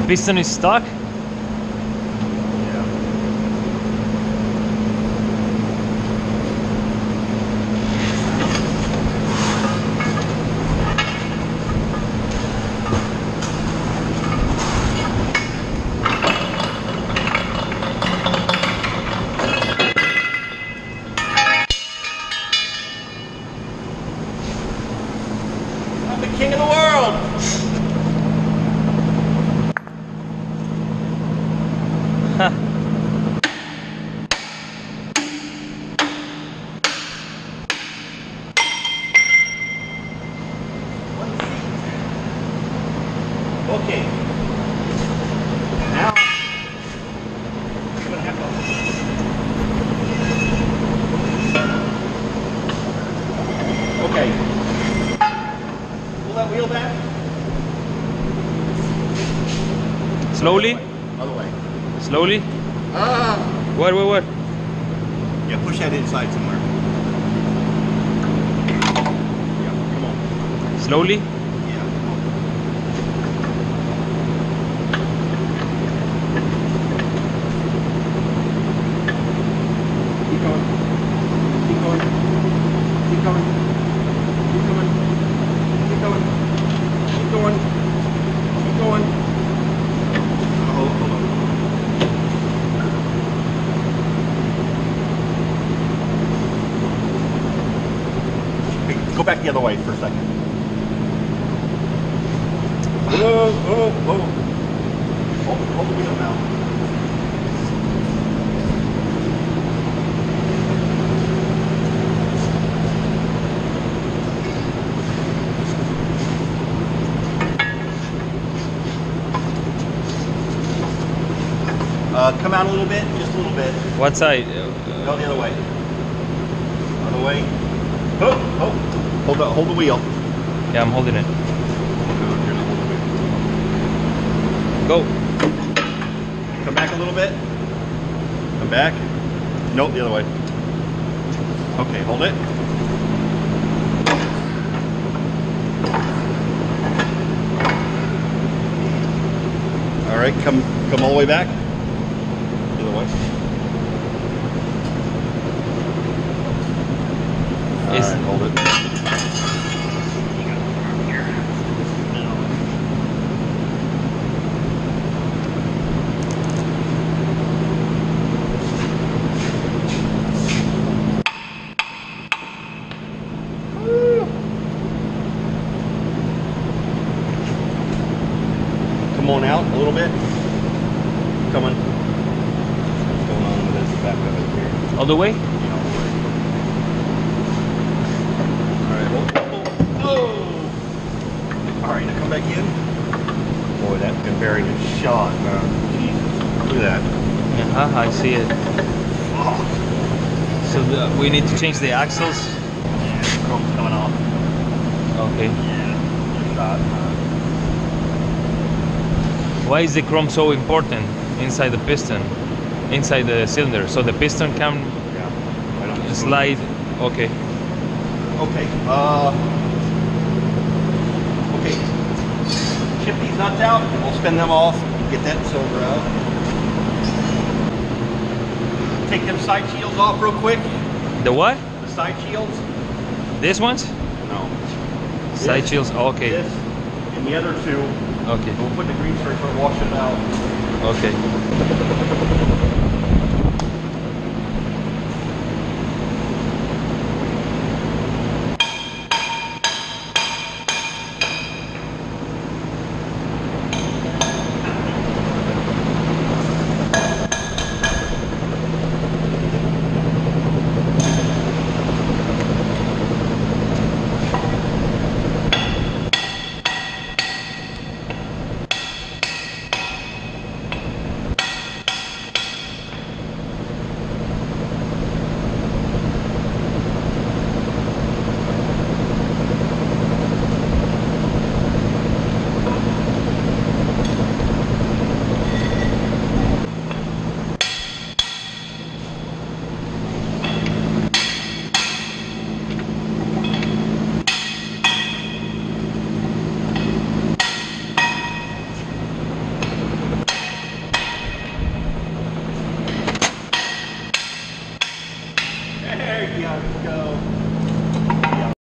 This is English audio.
piston is stuck? I'm the king of the world! Okay. Now, you're gonna have to. Okay. Pull that wheel back. Slowly? Other way. Slowly? Ah! What? Yeah, push that inside somewhere. Yeah, come on. Slowly? Yeah, come on. Keep going. Keep going. Keep going. Keep going. Keep going. Keep going. Keep going. Oh, hold on. Hey, go back the other way for a second. Whoa, whoa, whoa. Hold the wheel now. Come out a little bit, just a little bit. What side? Go the other way. Other way. Oh, oh. Hold the wheel. Yeah, I'm holding it. No, you're not holding the Go. wheel. Come back a little bit. Come back. Nope, the other way. Okay, hold it. All right, come all the way back. The other way. All Is- right, hold it. Come on out a little bit. Come on. What's going on with this back of it here? All the way? You know, all right, hold. Oh! All right, now come back in. Boy, that's a very good shot, man. Jesus, look at that. Uh-huh, I see it. Oh, So we need to change the axles? yeah, the chrome's coming off. Okay. Yeah, good shot, man. Why is the chrome so important inside the piston? Inside the cylinder? So the piston can Yeah. I don't slide. Okay. Okay. Okay. Chip these nuts out, and we'll spin them off. Get that silver out. Take them side shields off real quick. The what? The side shields. These ones? No. Side This, shields. Okay. This and the other two. Okay. We'll put the green strips and wash it out. Okay.